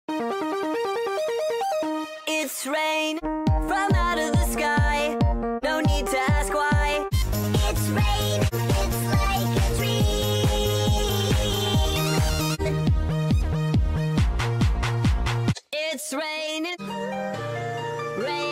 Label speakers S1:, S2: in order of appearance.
S1: It's rain from out of the sky. No need to ask why.
S2: It's rain, it's like a dream.
S1: It's rain, rain.